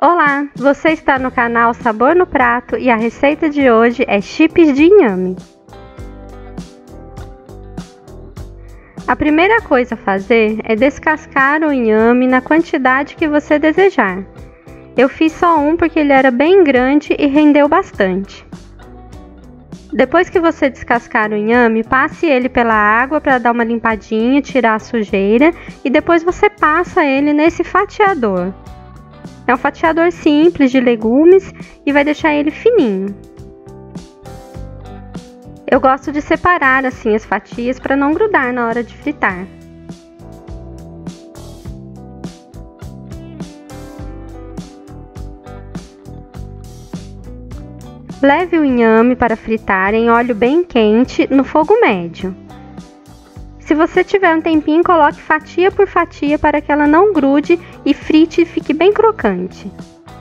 Olá, você está no canal Sabor no Prato e a receita de hoje é chips de inhame. A primeira coisa a fazer é descascar o inhame na quantidade que você desejar. Eu fiz só um porque ele era bem grande e rendeu bastante. Depois que você descascar o inhame, passe ele pela água para dar uma limpadinha, tirar a sujeira e depois você passa ele nesse fatiador. É um fatiador simples de legumes e vai deixar ele fininho. Eu gosto de separar assim as fatias para não grudar na hora de fritar. Leve o inhame para fritar em óleo bem quente no fogo médio. Se você tiver um tempinho, coloque fatia por fatia para que ela não grude e frite e fique bem crocante.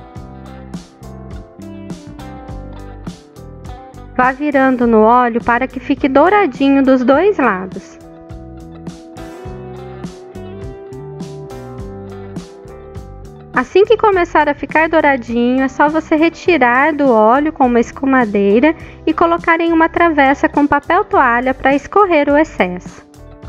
Vá virando no óleo para que fique douradinho dos dois lados. Assim que começar a ficar douradinho, é só você retirar do óleo com uma escumadeira e colocar em uma travessa com papel toalha para escorrer o excesso.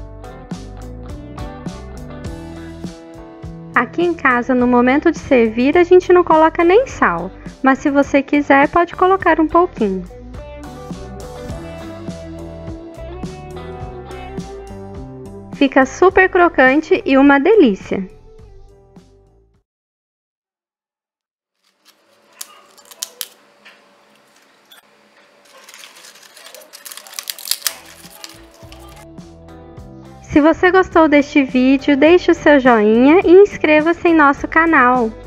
Aqui em casa, no momento de servir, a gente não coloca nem sal, mas se você quiser, pode colocar um pouquinho. Fica super crocante e uma delícia! Se você gostou deste vídeo, deixe o seu joinha e inscreva-se em nosso canal.